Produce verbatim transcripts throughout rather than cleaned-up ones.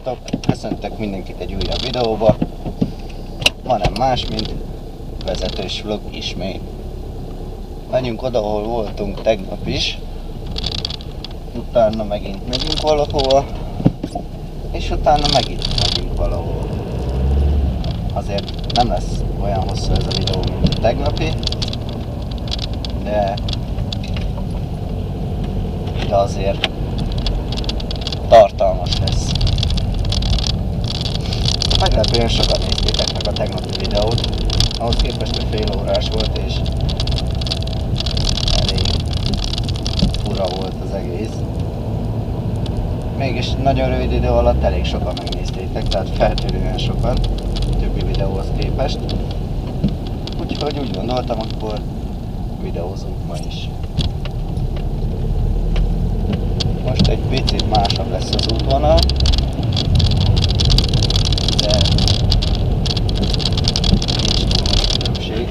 Sziasztok! Köszöntök mindenkit egy újabb videóba. Ma nem más, mint vezetős vlog ismét. Menjünk oda, ahol voltunk tegnap is. Utána megint megyünk valahova. És utána megint megyünk valahova. Azért nem lesz olyan hosszú ez a videó, mint a tegnapi. De, de azért tartalmas lesz. Meglepően sokan néztétek meg a tegnapi videót, ahhoz képest, hogy fél órás volt és elég fura volt az egész. Mégis nagyon rövid idő alatt elég sokan megnéztétek, tehát feltűnően sokan a többi videóhoz képest. Úgyhogy úgy gondoltam, akkor videózunk ma is. Most egy picit másabb lesz az útvonal, de nincs túl nagy különbség.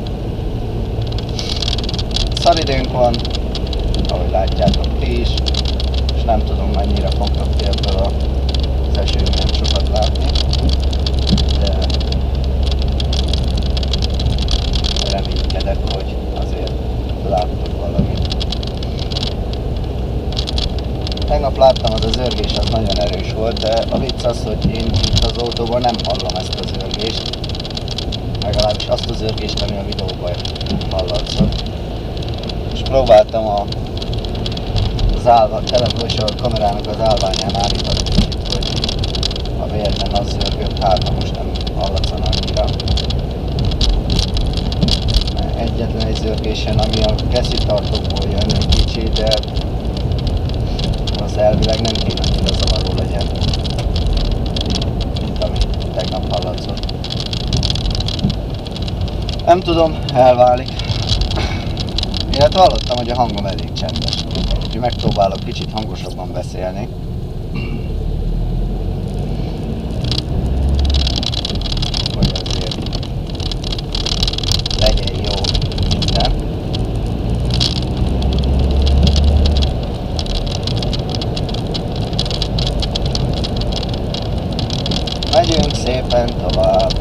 Szaridőnk van, ahogy látjátok ti is, és nem tudom mennyire fogtok ti ebből az esőben sokat látni, de reménykedek, hogy azért láttok valamit. Tegnap láttam, az a zörgés az nagyon erős volt, de a vicc az, hogy én itt az autóban nem hallom ezt a zörgést. Legalábbis azt a zörgést, ami a videóban hallatszott. És próbáltam a, az állva, telefonos kamerának az állványán állítani kicsit, hogy a vérben az zörgött, hát most nem hallatszana annyira. Egyetlen egy zörgésen, ami a kesztyűtartókból jön egy kicsi, de az elvileg nem kéne annyira zavaró legyen, mint ami tegnap hallatszott. Nem tudom, elválik. Illetve hallottam, hogy a hangom elég csendes. Úgyhogy megpróbálok kicsit hangosabban beszélni. Hogy azért legyen jó minden. Megyünk szépen tovább.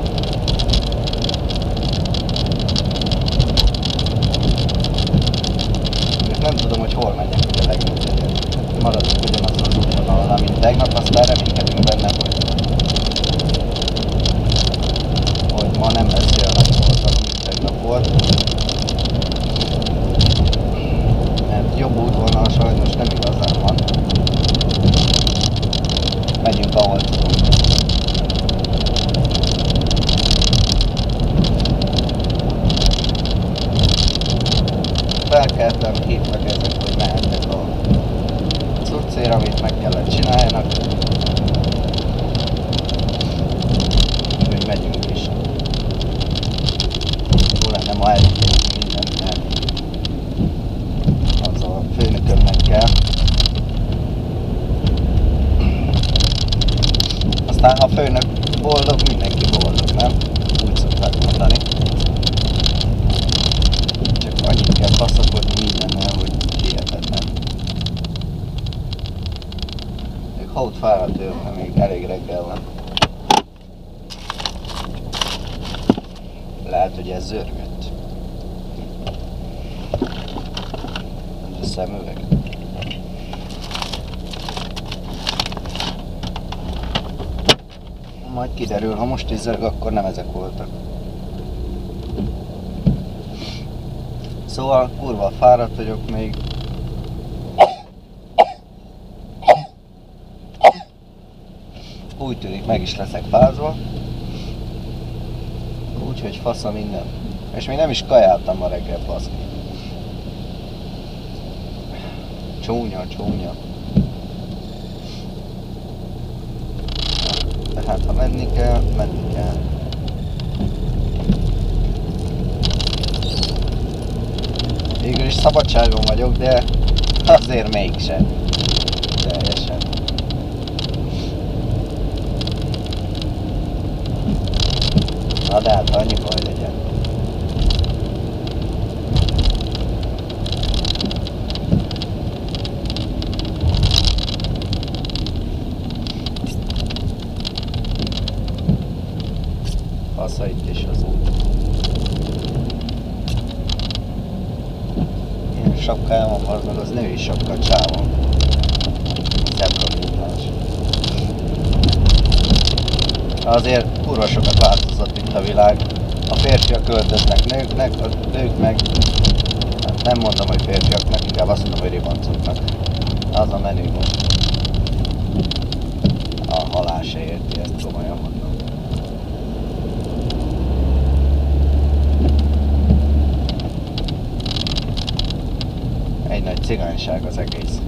Nem tudom, hogy hol menjek ugye legnagyobb. Maradunk ugyanazon az útvonalon, mint tegnap, aztán reménykedünk benne, hogy, hogy ma nem lesz olyan nagy forgalom, mint tegnap volt. Mert jobb útvonal sajnos nem igazán van. Megyünk, ahol tudunk. Felkeltem, hívtak ezek, hogy mehetnek a cuccér, amit meg kellett csináljanak. Úgyhogy megyünk is. Jó lenne ma elindulni mindent, mert az a főnökömnek kell. Aztán ha a főnök boldog, mindenki boldog, nem? Úgy szokták mondani. Annyit kell passzakodni mindennel, hogy hihetetlen. Még haut fáradt vagyok, mert még elég reggel van. Lehet, hogy ez zörgött. Ez a szemüveg. Majd kiderül, ha most is zörg, akkor nem ezek voltak. Szóval kurva fáradt vagyok még. Úgy tűnik, meg is leszek fázva. Úgyhogy fasza minden. És még nem is kajáltam ma reggel, baszki. Csúnya, csúnya. Tehát ha menni kell, menni kell. Végül is szabadságon vagyok, de azért mégsem. Teljesen. Na de hát annyi baj legyen. fasza itt is az út. Ilyen sapkájában van, meg az női sapka csávon. Zebromintás. Azért kurva sokat változott itt a világ. A férfiak költöznek nőknek, a nők meg, hát nem mondom, hogy férfiaknak, inkább azt mondom, hogy ribancoknak. Az a menü most. A halál se érti, ezt komolyan mondom. Egy nagy cigányság az egész.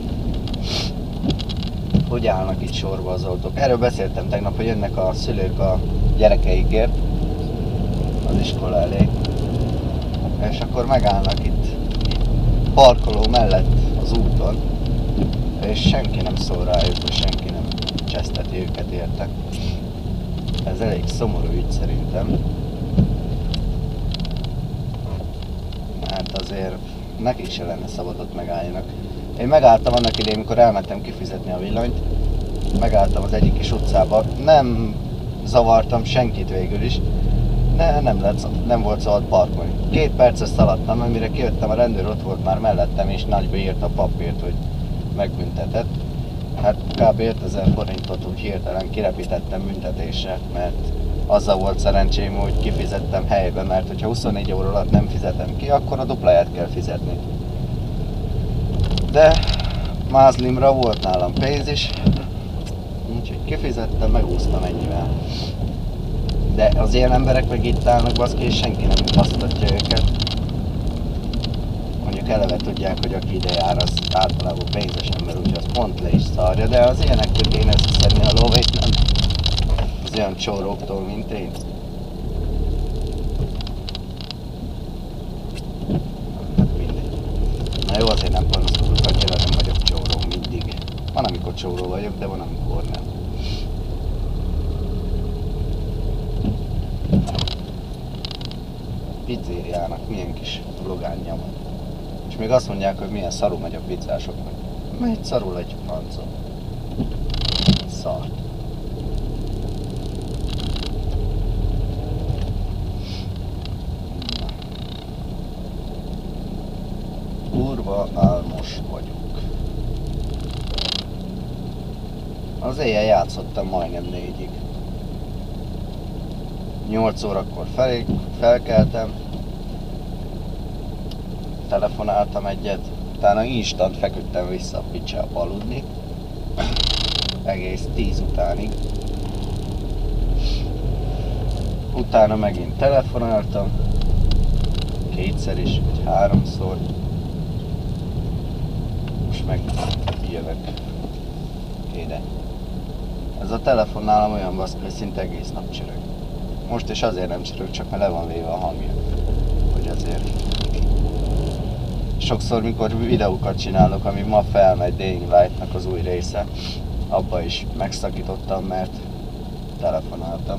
Hogy állnak itt sorba az autók? Erről beszéltem tegnap, hogy jönnek a szülők a gyerekeikért az iskola elé, és akkor megállnak itt, itt parkoló mellett az úton, és senki nem szól rájuk, és senki nem cseszteti őket érte. Ez elég szomorú ügy szerintem. Mert azért nekik se lenne szabad ott megálljanak. Én megálltam annak idején, amikor elmentem kifizetni a villanyt, megálltam az egyik kis utcába, nem zavartam senkit végül is, de nem, lett, nem volt szabad parkolni. Két percet szaladtam, amire kijöttem, a rendőr ott volt már mellettem, és nagyba írt a papírt, hogy megbüntetett. Hát kb. ötezer forintot úgy hirtelen kirepítettem büntetésre, mert azzal volt szerencsém, hogy kifizettem helybe, mert hogyha huszonnégy óra alatt nem fizetem ki, akkor a dupláját kell fizetni. De mázlimra volt nálam pénz is, úgyhogy kifizettem, megúsztam ennyivel. De az ilyen emberek meg itt állnak baszki, és senki nem hasztatja őket. Mondjuk eleve tudják, hogy aki ide jár, az általában pénzes ember, úgyhogy az pont le is szarja, de az ilyenektől kéne összeszedni a lóvét, nem az olyan csóróktól, mint én. Hát mindegy. Na jó, azért nem panaszkodok annyira, nem vagyok csóró mindig. Van, amikor csóró vagyok, de van, amikor nem. Pizzériának milyen kis vlogánja van. És még azt mondják, hogy milyen szarul megy a pizzásoknak. Megy szarul egy francon. Szar. Kurva álmos vagyok. Az éjjel játszottam majdnem négyig. nyolc órakor fel, felkeltem, telefonáltam egyet, utána instant feküdtem vissza a picsába aludni, egész tíz utánig. Utána megint telefonáltam, kétszer is, vagy háromszor. Most meg jövök ide. Ez a telefon nálam olyan baszki, hogy szinte egész nap csörög. Most is azért nem csörög, csak mert le van véve a hangja. Hogy azért. Sokszor, mikor videókat csinálok, ami ma felmegy Dying Light-nak az új része, abba is megszakítottam, mert telefonáltam.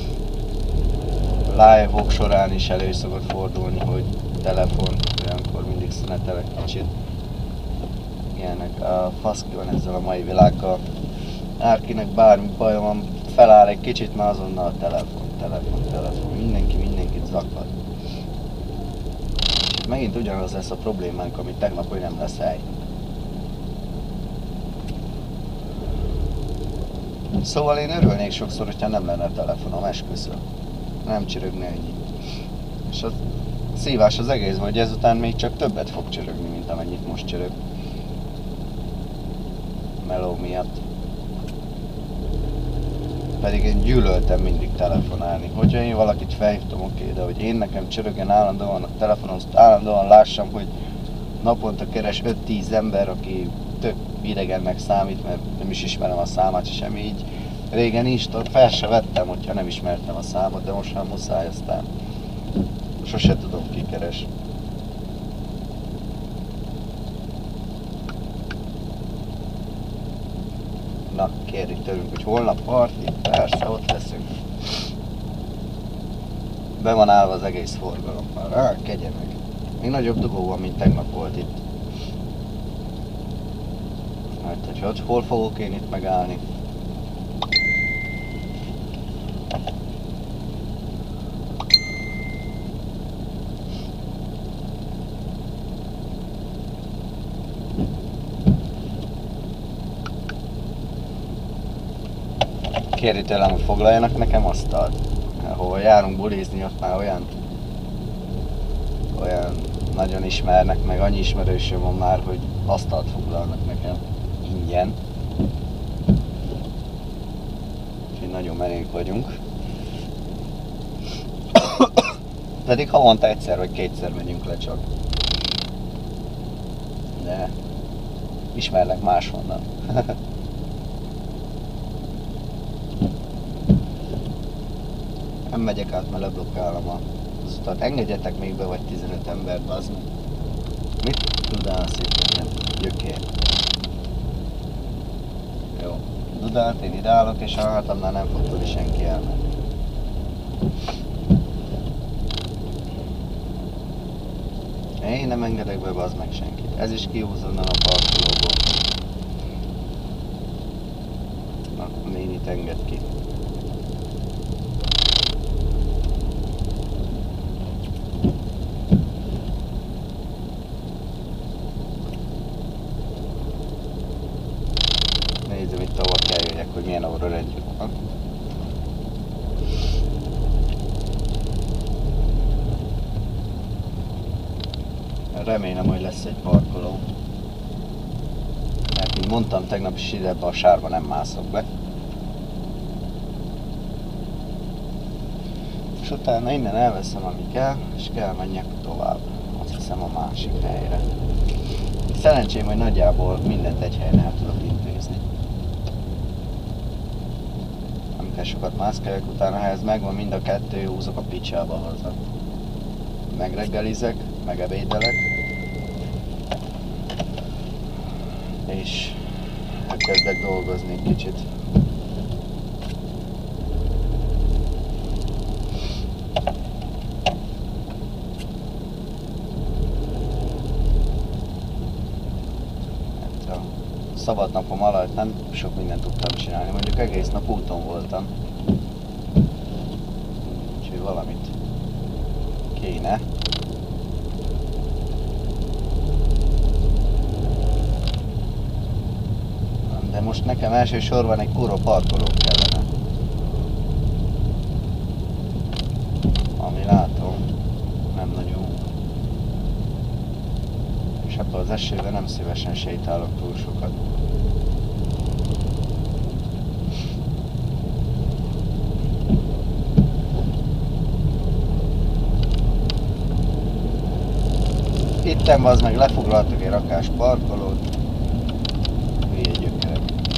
Live-ok során is elő szokott fordulni, hogy telefon, olyankor mindig szünetelek kicsit. Ilyenek, a faszki van ezzel a mai világgal. Árkinek bármi baj van, feláll egy kicsit, már azonnal a telefon, telefon, telefon. Mindenki mindenkit zaklat. Megint ugyanaz lesz a problémánk, amit tegnap, hogy nem lesz hely. Szóval én örülnék sokszor, hogyha nem lenne a telefonom, esküszöm. Nem csörögne ennyi. És a szívás az egész, hogy ezután még csak többet fog csörögni, mint amennyit most csörög. Meló miatt. Pedig én gyűlöltem mindig telefonálni. Hogyha én valakit felhívtam, oké, de hogy én nekem csörögjen állandóan a telefonon, állandóan lássam, hogy naponta keres öt-tíz ember, aki tök idegennek számít, mert nem is ismerem a számát, sem így. Régen instant fel se vettem, hogyha nem ismertem a számot, de most már muszáj, aztán sose tudom, ki keres. Na, kérjük tőlünk, hogy holnap parti, persze, ott leszünk. Be van állva az egész forgalom már, á, kegye meg. Még nagyobb dugó van, mint tegnap volt itt. Mert hogy ott hol fogok én itt megállni? kéri tőlem, hogy foglaljanak nekem asztalt. Ahova járunk bulizni, ott már olyan, olyan nagyon ismernek, meg annyi ismerősöm van már, hogy asztalt foglalnak nekem ingyen. Úgyhogy nagyon merék vagyunk. Pedig havonta egyszer vagy kétszer megyünk le csak. De ismernek máshonnan. Nem megyek át, mert leblokkálom az utat. Engedjetek még be, vagy tizenöt embert, bazd meg. Mit tudálsz itt ilyen gyökér? Jó. Dudált, én ide állok, és a hátamnál nem fog tudni senki elmenni. Én nem engedek be, bazd meg senkit. Ez is kihúz onnan a parkolóból. Akkor nénit enged ki. Nézzem itt, ahol kell jöjjek, hogy milyen óra rendjük van. Remélem, hogy lesz egy parkoló. Mert így mondtam tegnap is, ide ebbe a sárba nem mászok be. És utána innen elveszem, ami kell, és kell menjek tovább. Azt hiszem a másik helyre. Szerencsém, hogy nagyjából mindent egy helyen el tudok intézni. Nem kell sokat mászkáljak, utána ha ez megvan mind a kettő, húzok a picsába haza. Megreggelizek, megebédelek, és elkezdek dolgozni egy kicsit. Hát a szabad napom alatt nem sok mindent tudtam csinálni, mondjuk egész nap úton voltam. Úgyhogy valamit kéne. De most nekem elsősorban egy kurva parkoló kellene. Ami látom, nem nagyon. És ebben az esőben nem szívesen sétálok túl sokat. Itten az meg lefoglaltak egy rakás parkolót. Hülye gyökerek.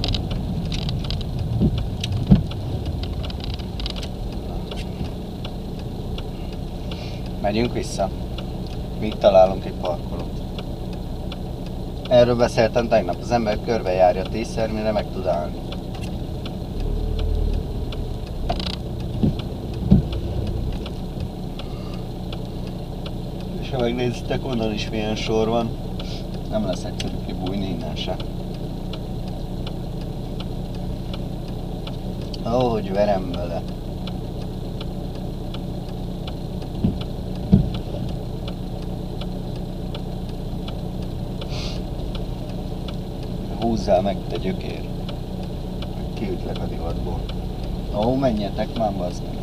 Megyünk vissza. Még találunk egy parkolót. Erről beszéltem tegnap. Az ember körbejárja tízszer, mire meg tud állni. Ha megnézitek, onnan is milyen sor van, nem lesz egyszerű kibújni innen se. Ahogy verem vele. Húzzál meg, te gyökér. Kiütlek a divatból. Ó, menjetek már, bazd meg.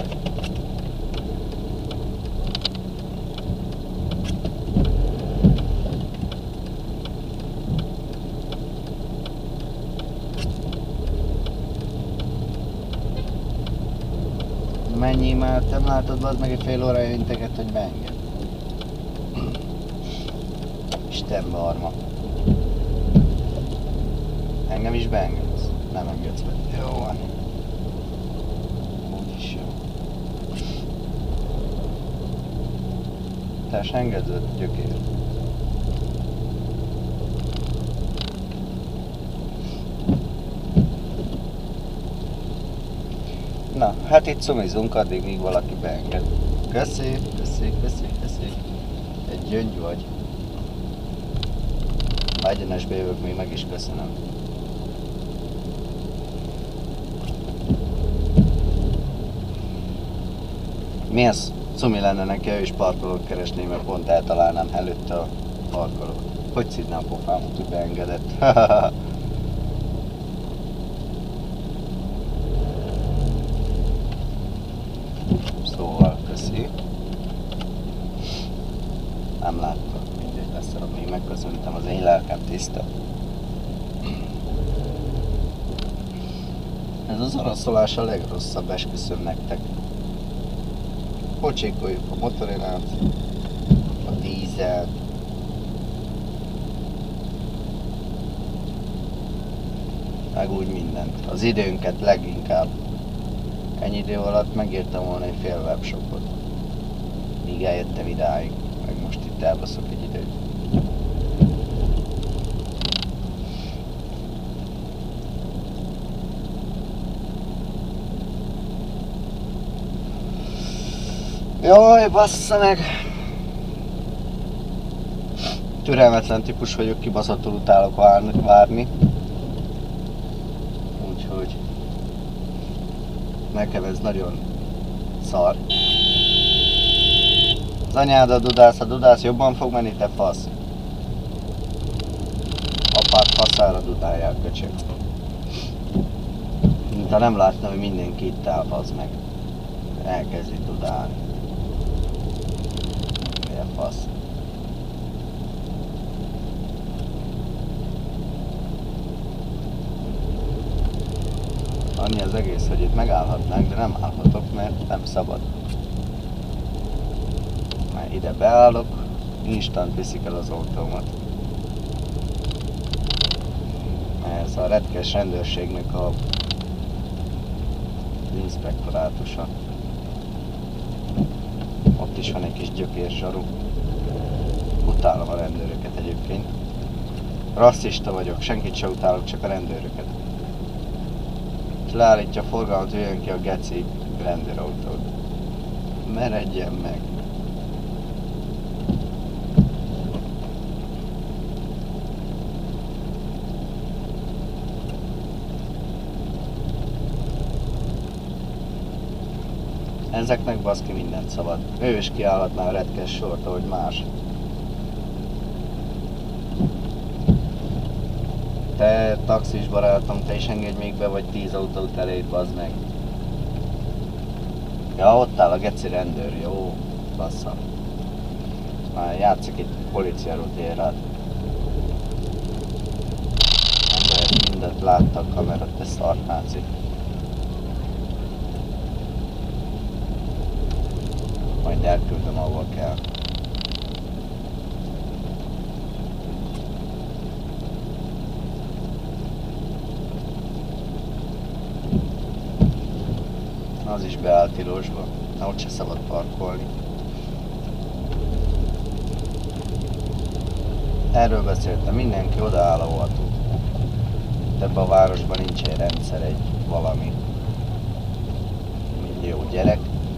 Mennyi már, te látod, bazd meg egy fél órája integet, hogy beenged. Isten barma. Engem is beengedsz? Nem engedsz be. Jó van. Úgyis jó. Te se engedsz be, gyökér. Na, hát itt szumizunk addig, míg valaki beenged. Köszi, köszi, köszi, köszi. Egy gyöngy vagy. Ha egyenesbe jövök, még meg is köszönöm. Milyen szumi lenne neki, ő is parkolót keresné, mert pont eltalálnám előtte a parkolót. Hogy szidná a pofámot, hogy beengedett? Köszi. Nem láttam, mindegy, leszarom, még megköszöntem, az én lelkem tiszta. Ez az araszolás a legrosszabb, esküszöm nektek. Pocsékoljuk a motorinát, a dízelt. Meg úgy mindent. Az időnket leginkább. Ennyi idő alatt megírtam volna egy fél webshopot. Míg eljöttem idáig. Meg most itt elbaszok egy időt. Jaj, bassza meg! Türelmetlen típus vagyok, kibaszottul utálok várni. Úgyhogy nekem ez nagyon szar. Az anyád dudász, a dudász jobban fog menni, te fasz. Apád faszára dudálják, köcsög. Mintha nem látna, hogy mindenki itt áll, fasz meg. Elkezdi dudálni. Milyen fasz. Annyi az egész, hogy itt megállhatnánk, de nem állhatok, mert nem szabad. Már ide beállok, instant viszik el az autómat. Ez a retkes rendőrségnek a inspektorátusa. Ott is van egy kis gyökérzsaru. Utálom a rendőröket egyébként. Rasszista vagyok, senkit se utálok, csak a rendőröket. És leállítja a forgalmat, jöjjön ki a geci rendőrautót. Meredjen meg! Ezeknek baszki mindent szabad. Ő is kiállhatná a retkes sort, ahogy más. Te taxis barátom, te is engedj még be, vagy tíz autót eléd, bazd meg. Ja, ott áll a geci rendőr, jó, bassza. Már játszik itt policiáról ér rád. Emberek mindent látta a kamerát, te szarnáci. Majd elküldöm, ahol kell. Az is beállt tilosba, na ott se szabad parkolni. Erről beszéltem, mindenki odaáll, ahol tud. Ebben a városban nincs egy rendszer, egy valami. Millió gyerek.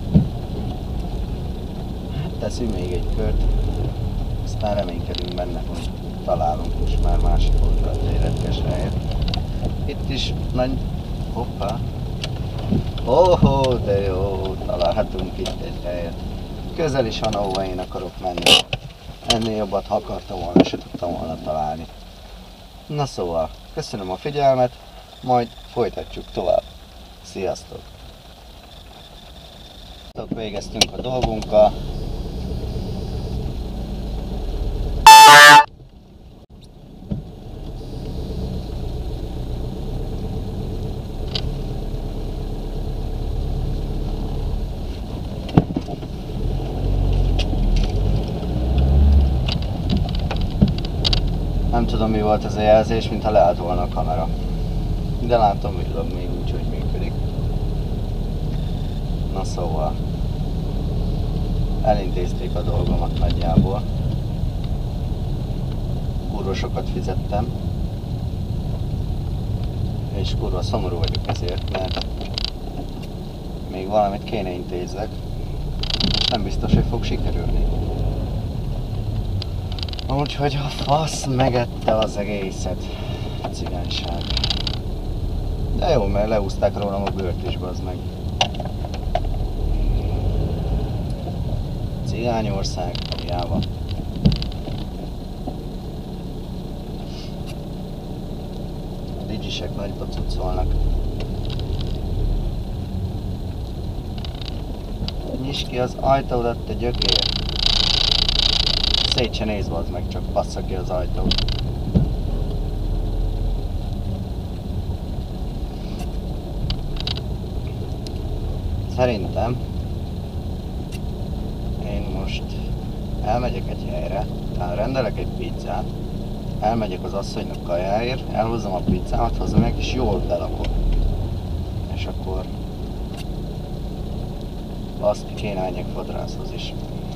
Teszünk még egy kört, aztán reménykedünk benne, hogy találunk is már másik oldalt egy retkes helyet. Itt is nagy... hoppá! Óhó, de jó, találhatunk itt egy helyet. Közel is van, ahova én akarok menni. Ennél jobbat, ha akartam volna, se tudtam volna találni. Na szóval, köszönöm a figyelmet, majd folytatjuk tovább. Sziasztok! Végeztünk a dolgunkkal. Nem tudom, mi volt ez a jelzés, mintha leállt volna a kamera. De látom, villog még úgy, hogy működik. Na szóval, elintézték a dolgomat nagyjából. Kurva sokat fizettem. És kurva szomorú vagyok ezért, mert még valamit kéne intézzek. Most nem biztos, hogy fog sikerülni. Úgyhogy a fasz megette az egészet. A cigányság. De jó, mert leúzták rólam a bőrt is, bazd meg. Cigányország, hiába. A digisek nagyba cuccolnak. Nyisd ki az ajtódat, te gyökér. Szét se nézd, bazd meg, csak bassza ki az ajtót. Szerintem én most elmegyek egy helyre, rendelek egy pizzát, elmegyek az asszonynak kajáért, elhozom a pizzámat, hozom meg, és jól belakom. És akkor azt kéne menjek fodrászhoz is.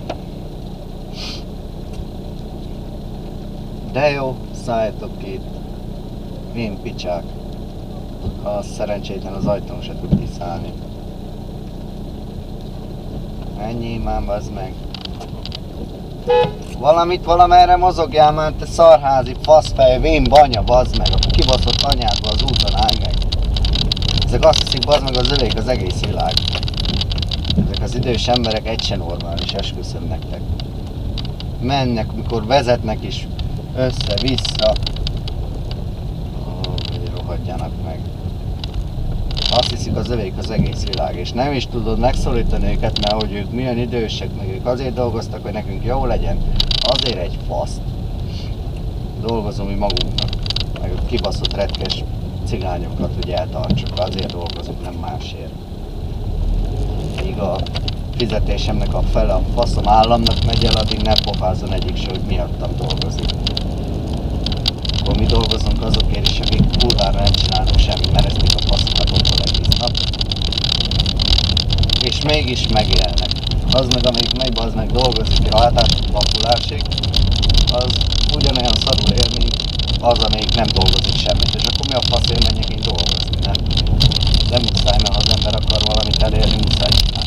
De jó, szálljatok ki itt. Én picsák. Ha szerencsétlen az ajtón se tud kiszállni. Ennyi már, bazd meg. Valamit valamerre mozogjál már, te szarházi faszfej, vén banya, bazd meg, a kibaszott anyádba az úton állj meg. Ezek azt hiszik, bazd meg, az övék az egész világ. Ezek az idős emberek egy se normális, esküszöm nektek. Mennek, mikor vezetnek is össze-vissza. Ó, hogy rohadjanak meg. Azt hiszik, az övék az egész világ, és nem is tudod megszólítani őket, mert hogy ők milyen idősek, meg ők azért dolgoztak, hogy nekünk jó legyen. Azért egy faszt. Dolgozom mi magunknak, meg a kibaszott retkes cigányokat, hogy eltartsuk, azért dolgozunk, nem másért. Míg a fizetésemnek a fele a faszom államnak megy el, addig ne pofázzon egyik se, hogy miattam dolgozik. Akkor mi dolgozunk azokért is, akik kurvára nem csinálnak semmit, merezték a faszokat otthon egész nap. És mégis megélnek. Az meg, amelyik megy, az meg dolgozik a hátát vakulásig, az ugyanolyan szarul él, mint az, amelyik nem dolgozik semmit. És akkor mi a faszért menjek én dolgozni, nem? De muszáj, mert ha az ember akar valamit elérni, muszáj csinálni.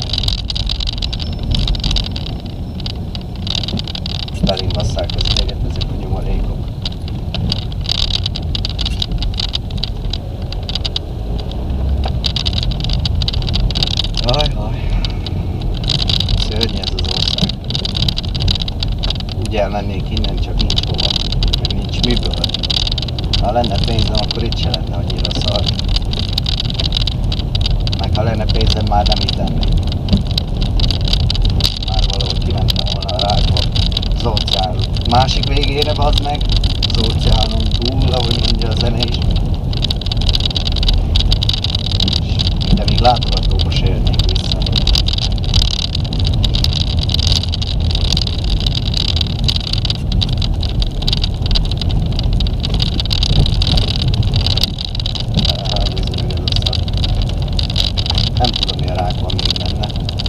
Belimbasszák az ideget ezek a nyomorékok. Ajaj, szörnyű ez az ország. Úgy elmennék innen, csak nincs hova, meg nincs miből. Ha lenne pénzem, akkor itt se lenne annyira szar. Meg ha lenne pénzem, már nem itt lennék. Már valahogy kimentem volna a rákba, az óceán másik végére, bazd meg, az óceánon túl, ahogy mondja a zene is. De még látogatóba se jönnék vissza. Nem tudom, mi a rák van még benne.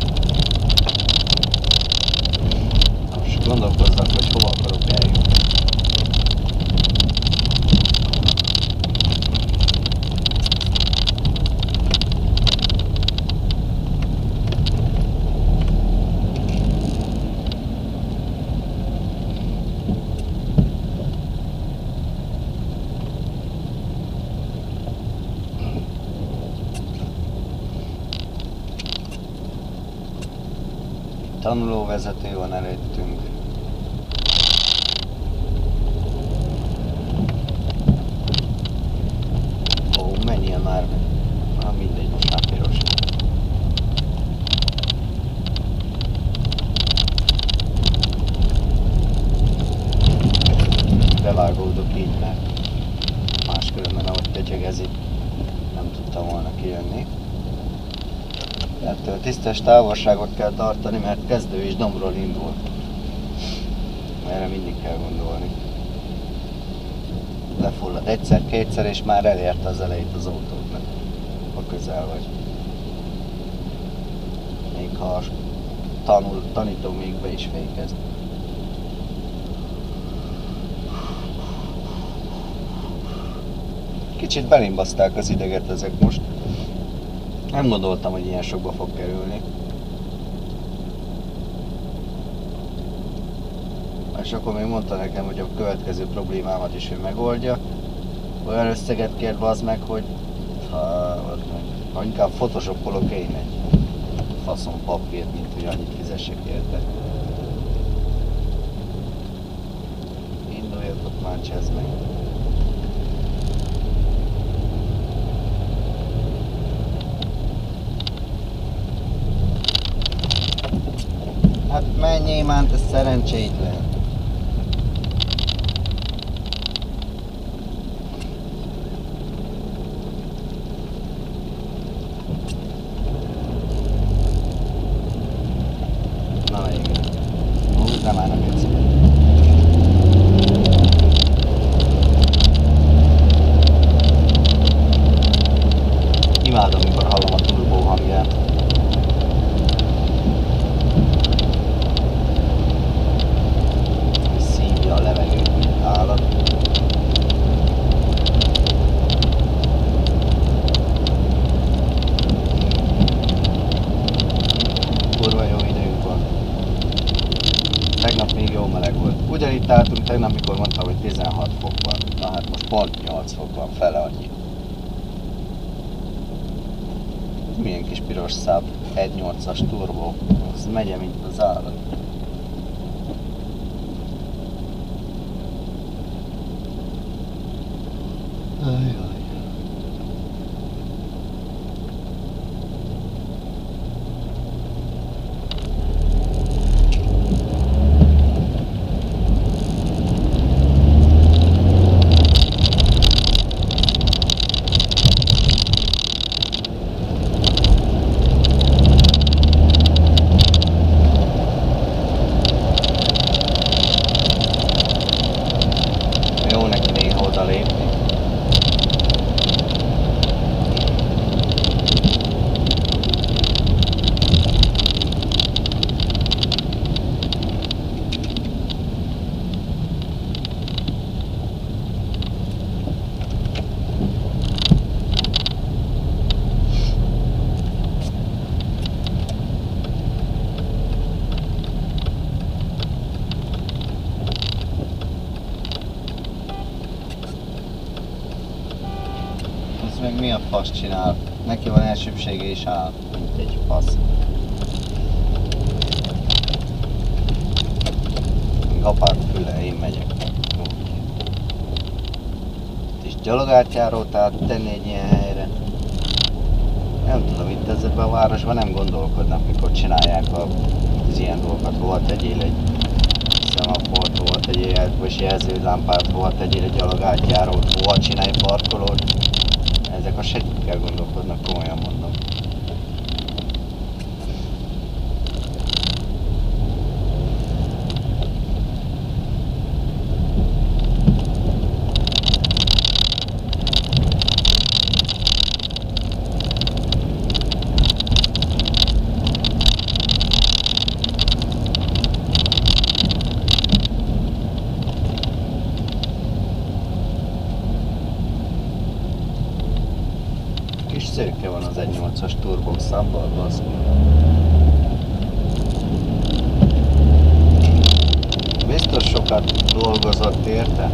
Most gondolkozzak, hogy hova akarok eljutni. Tanulóvezető van előttünk. Ó, menjél már meg. Ah, mindegy, most már piros. Bevágódok így, mert máskülönben ahogy pötyögezik, nem tudtam volna kijönni. Ettől tisztes távolságot kell tartani, mert kezdő is dombról indul. Erre mindig kell gondolni. Lefullad egyszer-kétszer, és már elérte az elejét az autóknak. Ha közel vagy. Még ha a tanul, tanító még be is fékezd. Kicsit belimbaszták az ideget ezek most. Nem gondoltam, hogy ilyen sokba fog kerülni. És akkor még mondta nekem, hogy a következő problémámat is ő megoldja. Olyan összeget kér, bazd meg, hogy ha, ha inkább photoshopolok én egy faszom papírt, mint hogy annyit fizessek érte. Induljatok már, csezd meg. Hát menjél már, te szerencsétlen. Na igen. Hú, de már nem érsz. Imádom, mikor hallom a turbó hangját. Szívja a levegőt, mint állat. Kurva jó időnk van. Tegnap még jó meleg volt. Ugyanitt álltunk tegnap, mikor mondtam, hogy tizenhat fok van. Na hát most pont nyolc fok van, fele annyi. Milyen kis piros száb, egy nyolcas turbó, az megye, mint az állat. Ajaj. Jó neki néha odalépni. Ez meg mi a fasz csinál? Neki van elsőbsége és áll, mint egy fasz. Gapárt füle, én megyek. És gyalogátjárót áttenni egy ilyen helyre. Nem tudom, itt ezekben a városban nem gondolkodnak, mikor csinálják az ilyen dolgokat. Hova tegyél egy szemafort, hova tegyél egy jelzőlámpát, hova tegyél egy gyalogátjárót, hova csinálj parkolót. Ezek a segítkkel gondolkodnak, komolyan mondom. Kis szőke van az egy nyolcas turbó szábbal, baszki. Biztos sokat dolgozott érte?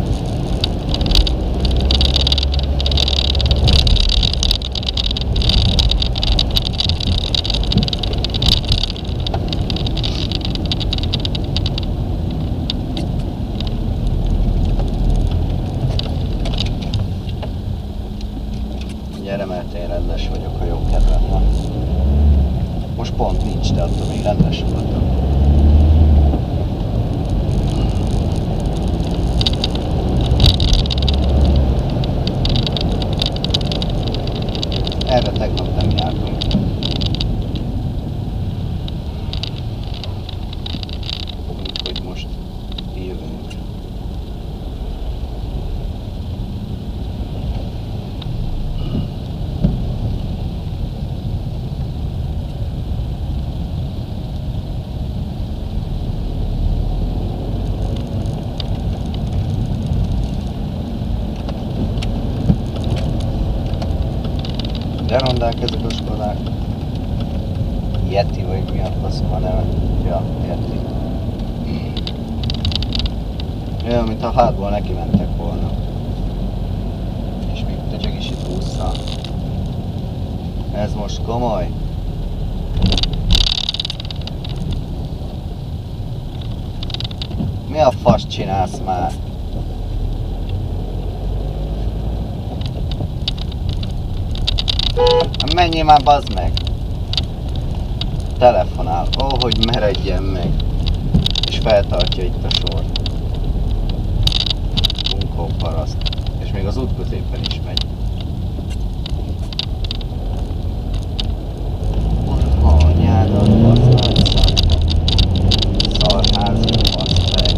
Gyere, mert én rendes vagyok, ha jó kedvem van. Most pont nincs, de attól még rendes voltam. Erre tegnap nem jártunk. Úgyhogy most jövünk. De rondák ezek a Skodák. Yeti vagy mi a faszom a neve? Ja, Yeti. Olyan, mint a hátból neki mentek volna. És még te csak is itt hússzal. Ez most komoly. Mi a fasz csinálsz már? Menjél már, bazd meg! telefonál, ó, hogy meredjen meg, és feltartja itt a sort. Bunkó paraszt, és még az út középen is megy. Urha, anyádat, az nagy szar. Szarházi, bassz meg.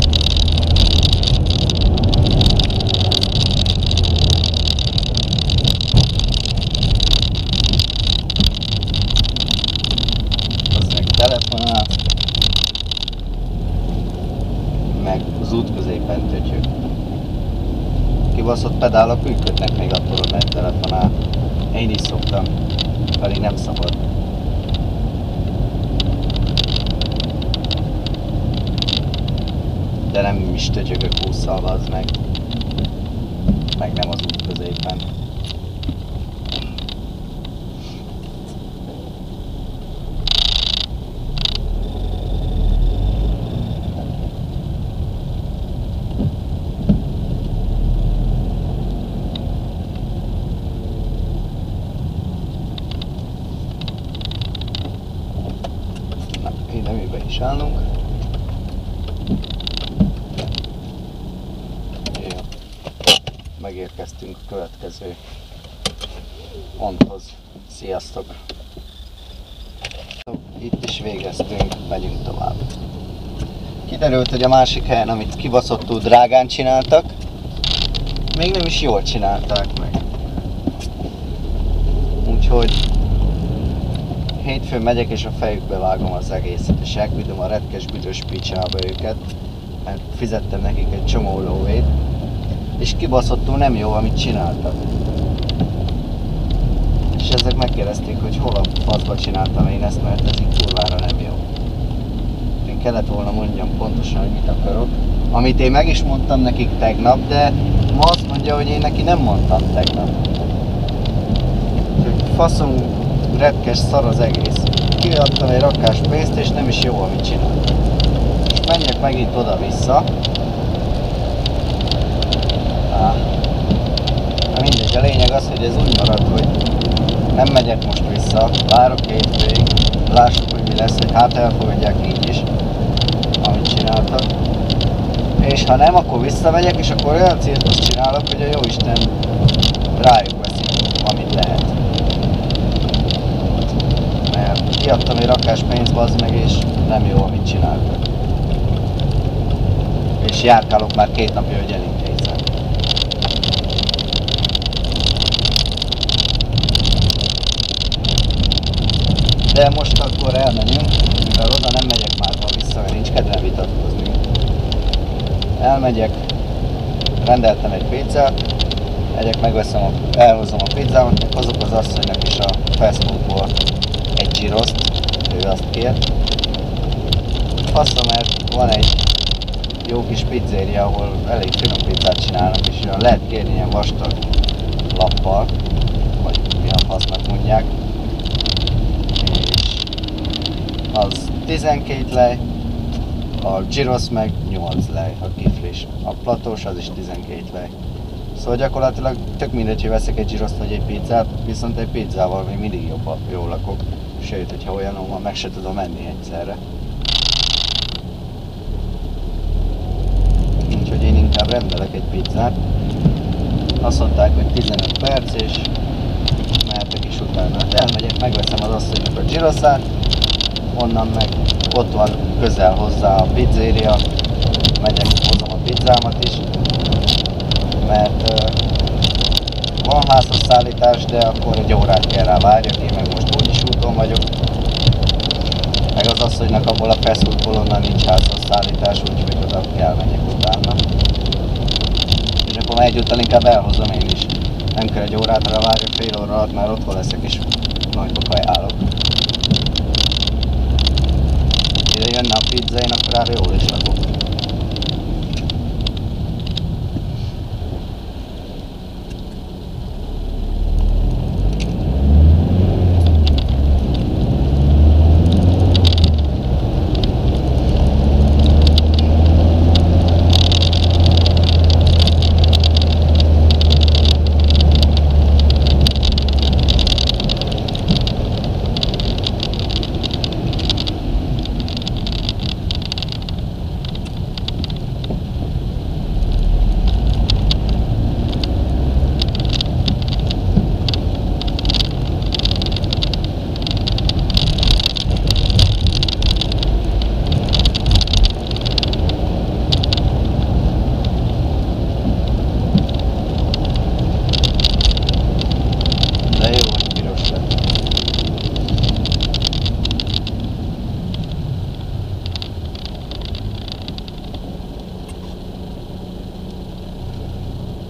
Telefonál, meg az út középen tötyög. Kibaszott pedálok működnek még attól, hogy meg telefonál. Én is szoktam, pedig nem szabad. De nem is tötyögök hússzal, bazd meg. Meg nem az út középen. Ide is állunk. Jó. Megérkeztünk a következő ponthoz. Sziasztok! Itt is végeztünk, megyünk tovább. Kiderült, hogy a másik helyen, amit kibaszottul drágán csináltak, még nem is jól csinálták meg. Úgyhogy hétfőn megyek és a fejükbe vágom az egészet, és elküldöm a retkes büdös picsába őket, mert fizettem nekik egy csomó lóvét, és kibaszottul nem jó, amit csináltak. És ezek megkérdezték, hogy hol a faszba csináltam én ezt, mert ez így kurvára nem jó. Én kellett volna mondjam pontosan, hogy mit akarok. Amit én meg is mondtam nekik tegnap, de ma azt mondja, hogy én neki nem mondtam tegnap. Úgyhogy faszom retkes szar az egész. Kiadtam egy rakás pénzt, és nem is jó, amit csináltam. És menjek megint oda-vissza. Ah. Na mindegy, a lényeg az, hogy ez úgy marad, hogy nem megyek most vissza, várok hétvégig, lássuk, hogy mi lesz, hogy hát elfogadják így is, amit csináltak. És ha nem, akkor visszamegyek, és akkor olyan cirkuszt csinálok, hogy a jóisten rájuk veszik, amit lehet. Mert kiadtam egy rakás pénzt, bazd meg, és nem jó, amit csináltak. És járkálok már két napja, hogy elintézem. De most akkor elmenjünk, mivel oda nem megyek már, ha vissza, mert nincs kedvem vitatkozni. Elmegyek, rendeltem egy pizzát, megyek, megveszem, a, elhozom a pizzámat, hozok az asszonynak is a fast foodból egy gyroszt, ő azt kért. Faszom, mert van egy jó kis pizzéria, ahol elég finom pizzát csinálnak, és olyan lehet kérni ilyen vastag lappal, vagy mi a fasznak mondják. És az tizenkét lej, a gyrosz meg nyolc lej, a kiflis. A platós az is tizenkét lej. Szóval gyakorlatilag tök mindegy, hogy veszek egy gyroszt vagy egy pizzát, viszont egy pizzával még mindig jobban jól lakok. Sőt, hogyha olyanom van, meg se tudom enni egyszerre. Úgyhogy én inkább rendelek egy pizzát. Azt mondták, hogy tizenöt perc, és mehetek is utána. Elmegyek, megveszem az asszonynak a gyroszát, onnan meg ott van közel hozzá a pizzéria, megyek, hozom a pizzámat is, mert uh, van házhoz szállítás, de akkor egy órát kell rá várjak, én meg most úgyis úton vagyok, meg az asszonynak abból a fast foodból onnan nincs házhoz szállítás, úgyhogy oda kell menjek utána. És akkor már egyúttal inkább elhozom én is. Nem kell egy órát rá várjak, fél óra alatt már otthon leszek és nagyba kajálok. Ide jönne a pizza, én akkor rá jól is lakok.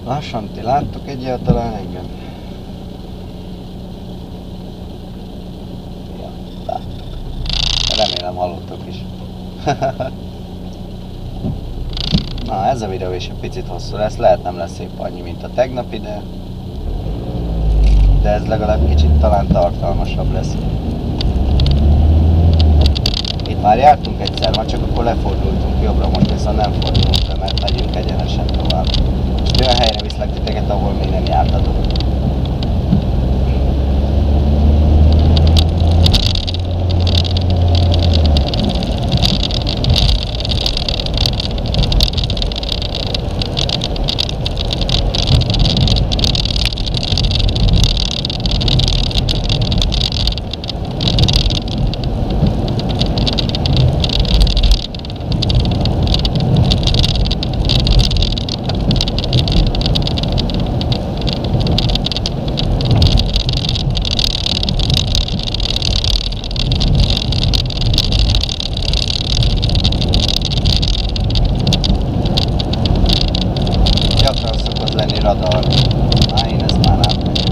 Lassan, ti láttok egyáltalán engem? Ja, láttok. Remélem hallottok is. Na, ez a videó is egy picit hosszú lesz, lehet nem lesz épp annyi, mint a tegnapi, de de ez legalább kicsit talán tartalmasabb lesz. Itt már jártunk egyszer, már csak akkor lefordultunk jobbra, most viszont nem fordulunk le, mert megyünk egyenesen tovább. Most olyan helyre viszlek titeket, ahol még nem jártatok. Gyakran szokott lenni radar. Á, én ezt már átmegyek.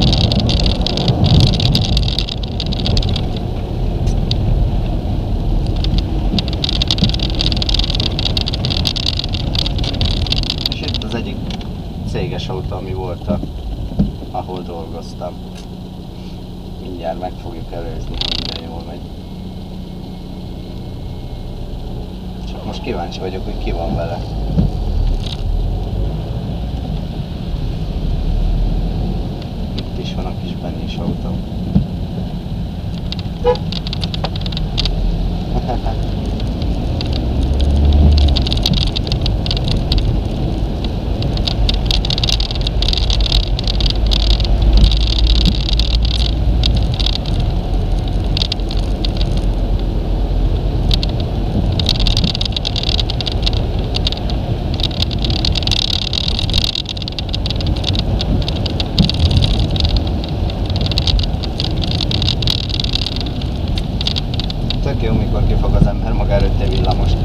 És itt az egyik céges autó, ami volt, a, ahol dolgoztam. Mindjárt meg fogjuk előzni, ha minden jól megy. Csak most kíváncsi vagyok, hogy ki van vele. Van a kis bennés autó. Tök jó, mikor kifog az ember maga előtt egy villamost.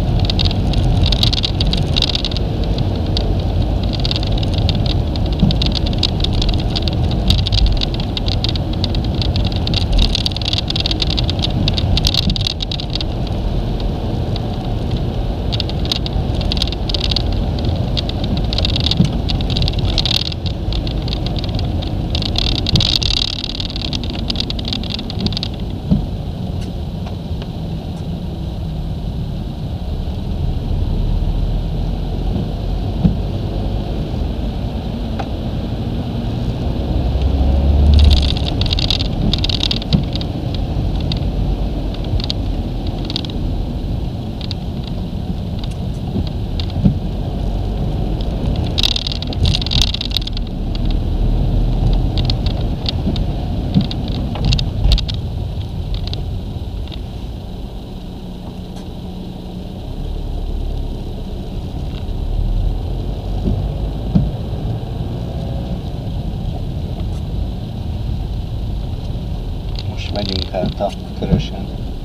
Megyünk át a Körösen.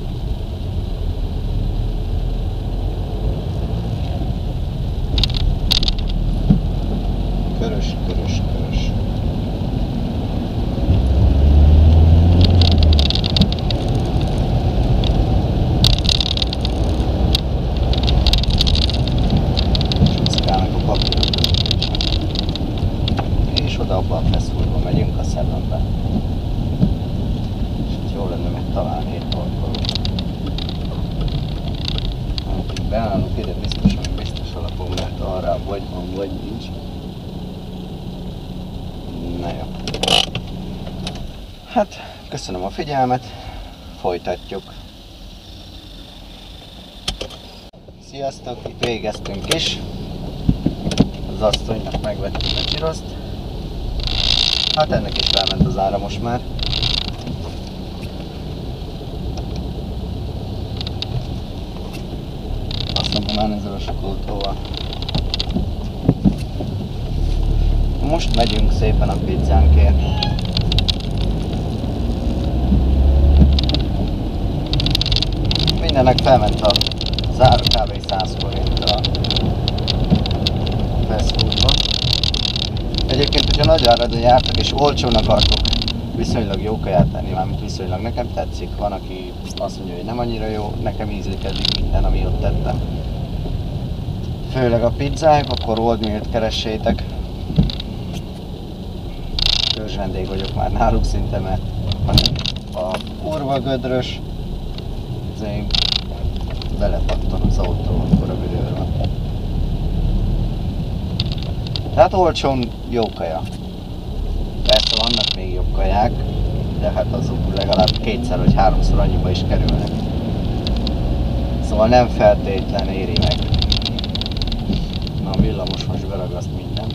Körös, Körös, Körös. Csúszkálnak a papírok. És oda abba a feszültbe megyünk a Szellembe. Jó lenne megtalálni egy parkolót. Amíg beállunk ide, biztos, hogy biztos alapon, mert arra vagy van, vagy nincs. Na jó. Hát, köszönöm a figyelmet, folytatjuk. Sziasztok, itt végeztünk is. Az asszonynak megvettük a gyiroszt. Hát ennek is felment az ára most már. Már ezzel a sok autóval. Most megyünk szépen a pizzánkért. Mindennek felment a zár kb. száz forinttal a fast foodba. hogyha nagy áradon jártak és olcsón akartok viszonylag jó kaját tenni, mármint viszonylag nekem tetszik. Van, aki azt mondja, hogy nem annyira jó, nekem ízlik eddig minden, ami ott tettem. Főleg a pizzák, akkor Old Mill-t keressétek. Törzs vendég vagyok már náluk szinte, mert a kurva gödrös, én belepattan az autó, akkor a vidőr van. Tehát olcsón jó kaja. Persze vannak még jobb kaják, de hát azok legalább kétszer vagy háromszor annyiba is kerülnek. Szóval nem feltétlen éri meg. Na a villamos most beragaszt minden.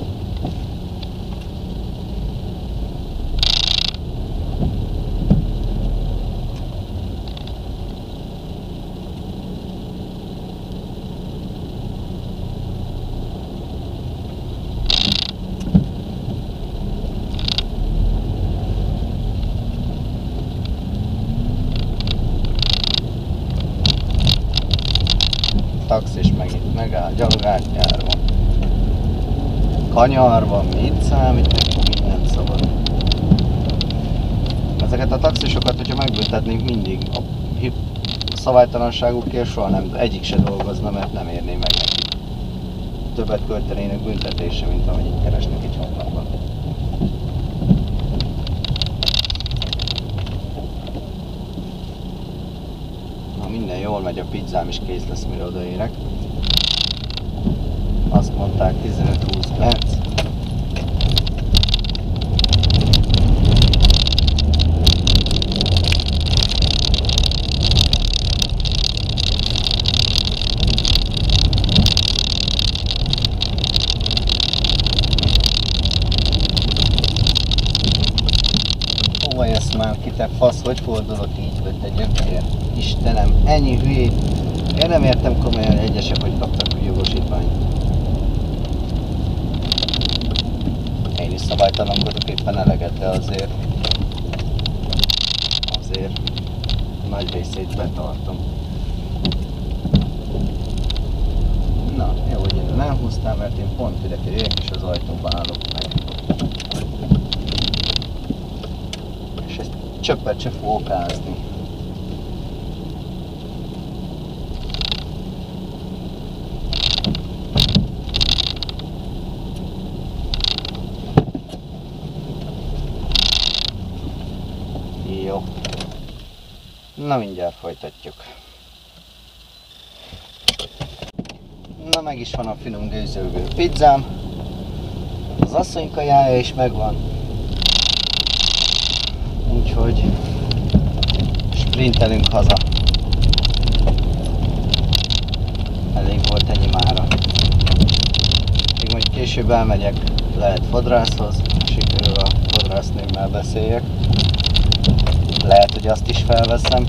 Taxis meg itt megáll, gyalogátjár van. Kanyar van, mit számít, meg mindent szabad. Ezeket a taxisokat, hogyha megbüntetnénk mindig a szabálytalanságukért, soha nem, egyik se dolgozna, mert nem érné meg neki. Többet költenének büntetése, mint amennyit keresnek egy hónapban. Na minden jól megy, a pizzám is kész lesz, mire odaérek. Azt mondták tizenöt-húsz perc. Hova jössz már ki, te fasz, hogy fordulok így, hogy te gyökér? Istenem, ennyi hülyét. Én nem értem komolyan, egyesek, hogy kaptak a jogosítványt. Én is szabálytalankodok éppen eleget, de azért azért nagy részét betartom. Na, jó, hogy én nem húztál, mert én pont ide érek és az ajtóba állok meg. És ezt csöppet se fókázni. Jó. Na mindjárt folytatjuk. Na meg is van a finom gőzölgő pizzám. Az asszony kajája is megvan. Úgyhogy sprintelünk haza. Elég volt ennyi mára. Még majd később elmegyek, lehet fodrászhoz, sikerül a fodrásznőmmel beszéljek. Lehet, hogy azt is felveszem.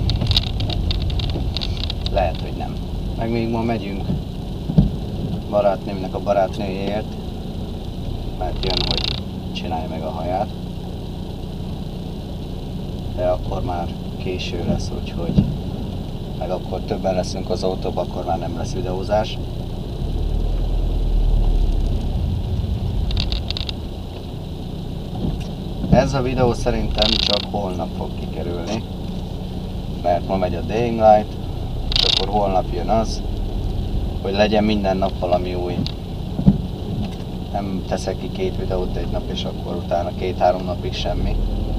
Lehet, hogy nem. Meg még ma megyünk barátnőmnek a barátnőjéért, mert jön, hogy csinálja meg a haját. De akkor már késő lesz, úgyhogy meg akkor többen leszünk az autóban, akkor már nem lesz videózás. Ez a videó szerintem csak holnap fog kikerülni, mert ma megy a Dying Light, és akkor holnap jön az, hogy legyen minden nap valami új. Nem teszek ki két videót egy nap, és akkor utána két-három napig semmi.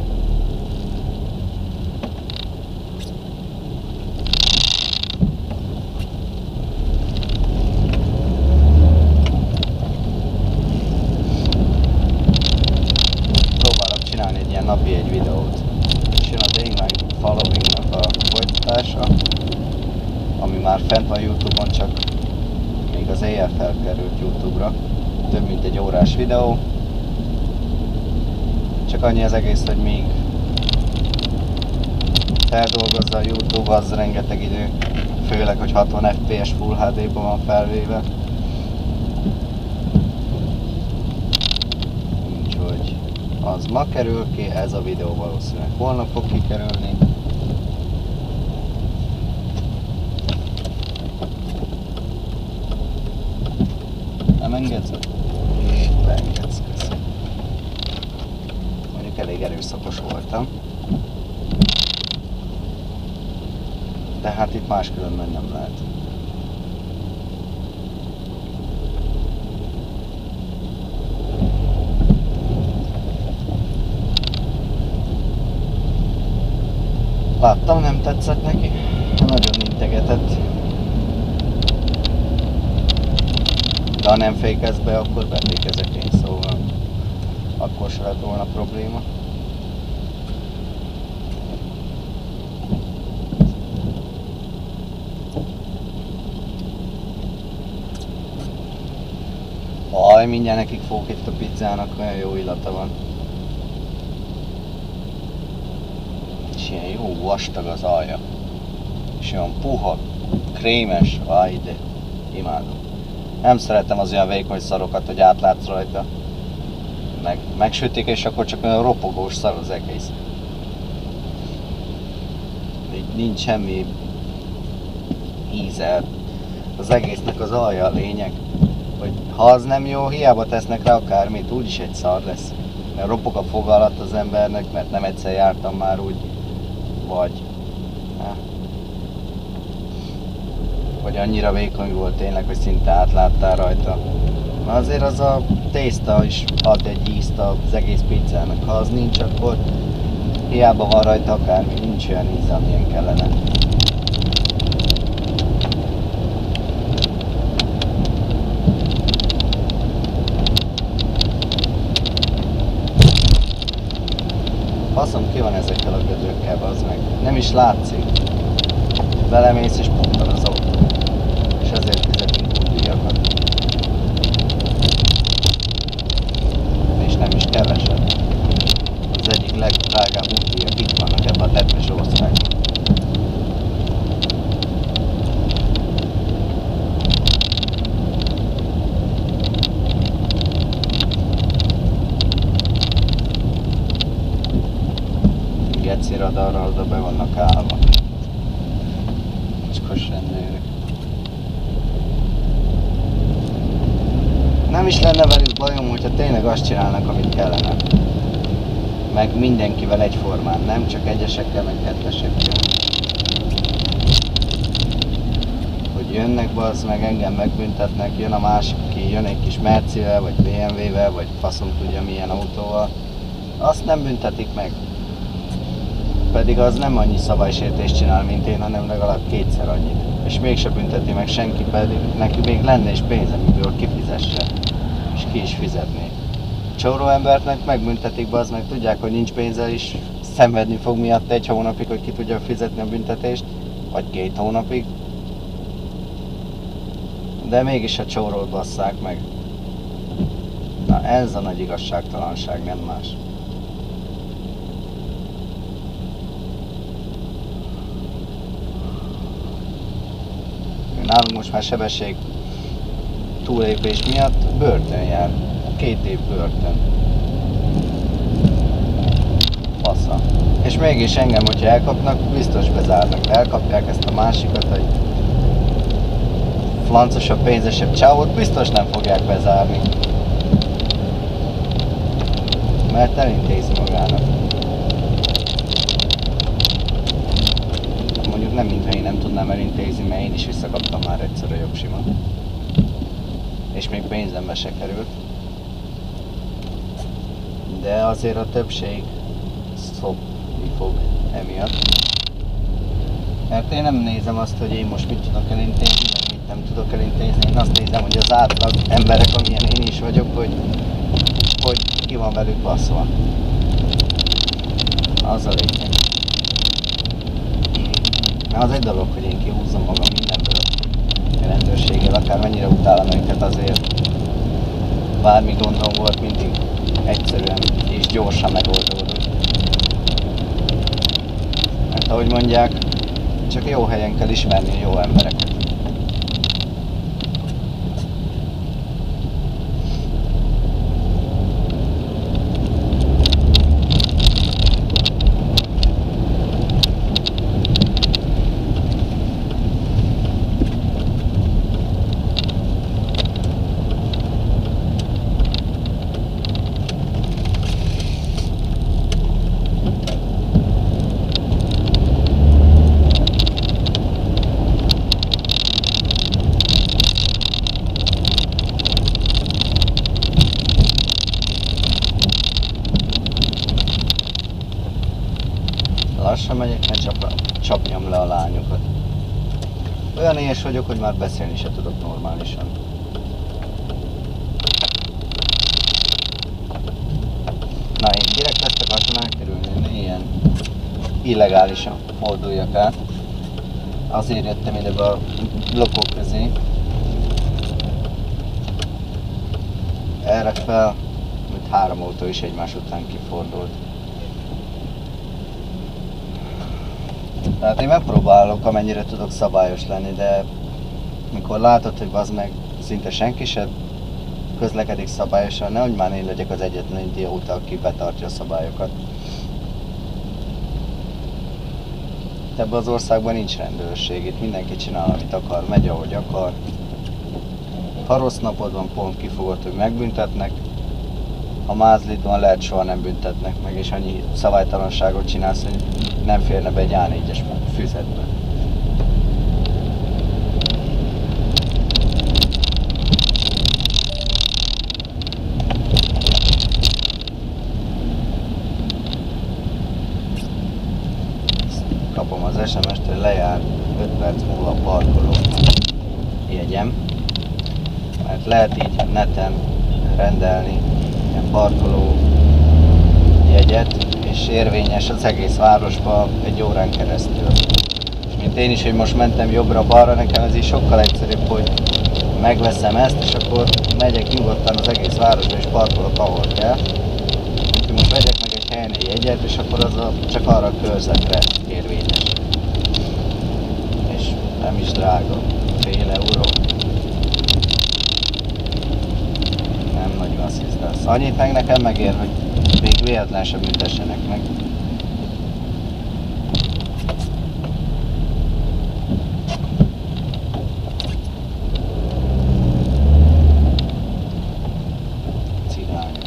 Napi egy videót, és jön a Dying Light Following-nak a folytatása, ami már fent van YouTube-on, csak még az éjjel felkerült YouTube-ra, több mint egy órás videó, csak annyi az egész, hogy még feldolgozza a YouTube, az rengeteg idő, főleg, hogy hatvan ef pé es Full há dé-ban van felvéve. Az ma kerül ki, ez a videó valószínűleg holnap fog kikerülni. Nem engedsz? Beengedsz, köszönöm. erőszakos voltam. De hát itt máskülönben nem lehet. Láttam, nem tetszett neki. Nagyon integetett. De ha nem fékez be, akkor befékezek én, szóval akkor se lett volna probléma. Aj, mindjárt nekik fogok itt a pizzának, olyan jó illata van. És ilyen jó vastag az alja. És olyan puha, krémes, aj de imádom. Nem szeretem az olyan vékony szarokat, hogy átlátsz rajta. Meg megsütik, és akkor csak olyan ropogós szar az egész. Így nincs semmi íze. Az egésznek az alja a lényeg. Hogy ha az nem jó, hiába tesznek rá akármit, úgyis egy szar lesz. Mert ropog a foga alatt az embernek, mert nem egyszer jártam már úgy, vagy hát, vagy annyira vékony volt tényleg, hogy szinte átláttál rajta. Na azért az a tészta is ad egy ízt az egész pizzának. Ha az nincs, akkor hiába van rajta akármi, nincs olyan íze, amilyen kellene. Faszom, ki van ezekkel a gödrökkel, bazd meg. Nem is látszik. Belemész és puttan az autó. És ezért fizetünk útdíjakat. És nem is keveset. Az egyik legdrágább útdíjak itt vannak ebben a nedves országban. Geci radarral oda be vannak állva. Mocskos rendőrök. Nem is lenne velük bajom, hogyha tényleg azt csinálnak, amit kellene. Meg mindenkivel egyformán, nem csak egyesekkel, meg kettesekkel. Hogy jönnek bazd meg, engem megbüntetnek, jön a másik, ki jön egy kis Mercivel, vagy bé em vé-vel, vagy faszom tudja milyen autóval. Azt nem büntetik meg. Pedig az nem annyi szabálysértést csinál, mint én, hanem legalább kétszer annyit. És mégse bünteti meg senki, pedig neki még lenne is pénz, amiből kifizesse. És ki is fizetné. Csóró embertnek megbüntetik, bazd meg, tudják, hogy nincs pénze is, szenvedni fog miatt egy hónapig, hogy ki tudja fizetni a büntetést, vagy két hónapig. De mégis a csórót basszák meg. Na ez a nagy igazságtalanság, nem más. Nálunk most már sebesség túlépés miatt börtön jár. Két év börtön. Passza. És mégis engem, hogyha elkapnak, biztos bezárnak. Elkapják ezt a másikat, hogy flancosabb, pénzesebb csávot, biztos nem fogják bezárni. Mert elintézi magának. Mondjuk nem mintha én nem tudnám elintézni, mert én is visszakaptam már egyszer a jogsimat. És még pénzembe se került. De azért a többség szopni fog emiatt. Mert én nem nézem azt, hogy én most mit tudok elintézni, vagy mit nem tudok elintézni. Én azt nézem, hogy az átlag emberek, amilyen én is vagyok, hogy, hogy ki van velük baszva. Az a lényeg. Az egy dolog, hogy én kihúzom magam mindenből a rendőrséggel, akármennyire utálom őket, azért bármi gondom volt, mindig egyszerűen és gyorsan megoldódott. Mert ahogy mondják, csak jó helyen kell ismerni a jó embereket. lassan megyek, mert csap, csapjam le a lányokat. Olyan éhes vagyok, hogy már beszélni se tudok normálisan. Na, én direkt ezt akartam elkerülni, hogy ne ilyen illegálisan forduljak át. Azért jöttem ide be a blokkok közé. Erre fel, mint három autó is egymás után kifordult. Tehát én megpróbálok, amennyire tudok szabályos lenni, de mikor látod, hogy az meg szinte senki sem közlekedik szabályosan, nehogy már én legyek az egyetlen idióta, aki betartja a szabályokat. Ebben az országban nincs rendőrség, itt mindenki csinál, amit akar, megy ahogy akar. Ha rossz napod van, pont kifogod, hogy megbüntetnek. Ha mázlid van, lehet soha nem büntetnek meg, és annyi szabálytalanságot csinálsz, hogy nem férne be egy á négyes füzetbe. Kapom az es em est, hogy lejár öt perc múlva a parkoló jegyem, mert lehet így neten rendelni ilyen parkoló jegyet, és érvényes az egész városba egy órán keresztül. És mint én is, hogy most mentem jobbra-balra, nekem ez így sokkal egyszerűbb, hogy megveszem ezt, és akkor megyek nyugodtan az egész városba, és parkolok ahol kell. Úgyhogy most vegyek meg egy helyen egy jegyet, és akkor az a, csak arra a körzetre érvényes. És nem is drága, fél euró. Nem nagyon asszisztálsz. Annyit meg nekem megér, hogy még véletlen sem büntessenek meg. Cigányok.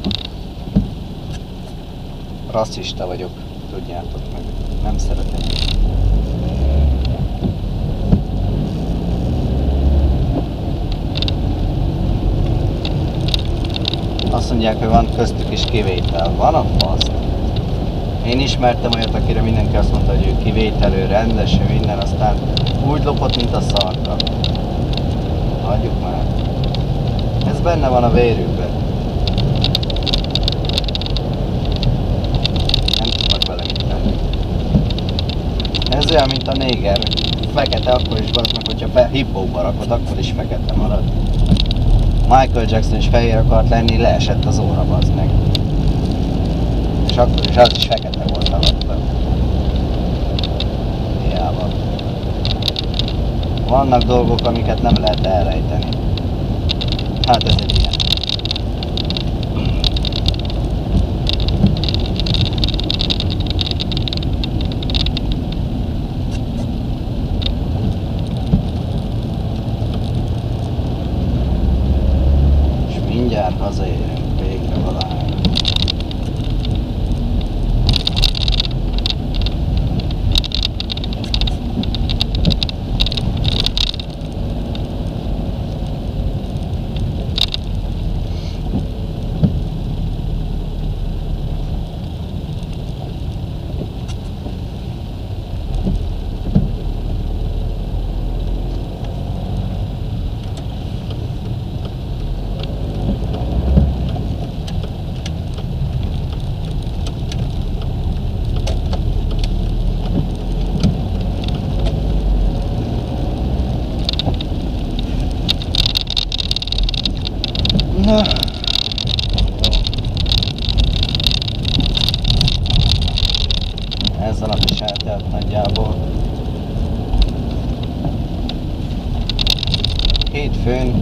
Rasszista vagyok, tudjátok meg. Nem szeretem. Azt mondják, hogy van köztük is kivétel. Van a fasz? Én ismertem olyat, akire mindenki azt mondta, hogy ő kivételő, rendes, ő minden, aztán úgy lopott, mint a szarka. Hagyjuk már. Ez benne van a vérükben. Nem tudnak vele mit tenni. Ez olyan, mint a néger. Fekete akkor is bazd meg, hogyha hiphopba rakod, akkor is fekete marad. Michael Jackson is fehér akart lenni, leesett az óra, bazd meg. És akkor is az is fekete volt alatt. Hiába. Vannak dolgok, amiket nem lehet elrejteni. Hát ez egy ilyen. Mindjárt hazaérünk végre valahogy. Na. Ez alatt is eltelt nagyjából. Hétfőn,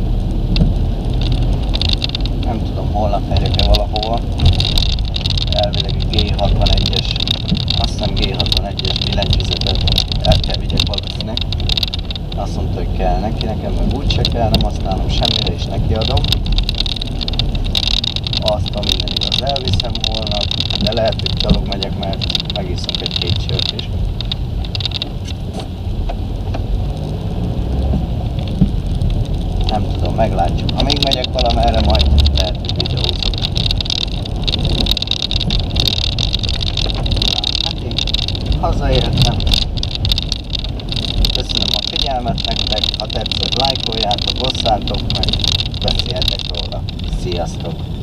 nem tudom, holnap megyek-e valahova. Elvileg a gé hatvanegyes, azt hiszem gé hatvanegyes billentyűzetet el kell vigyek valószínűleg. Azt mondta, hogy kell neki, nekem meg úgyse kell, nem használom semmire, és neki adom. Azt a minden igaz elviszem holnap, de lehet, hogy gyalog megyek, mert megiszok egy-két sört is. Nem tudom, meglátjuk. Amíg megyek valamerre, majd lehet, hogy videózok. Hát én hazaértem. Köszönöm a figyelmet nektek, ha tetszett, lájkoljátok, osszátok meg, beszéljetek róla. Sziasztok!